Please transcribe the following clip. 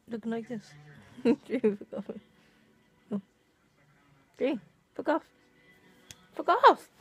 looking like this. Dream, fuck off. Oh. Dream, fuck off. Fuck off!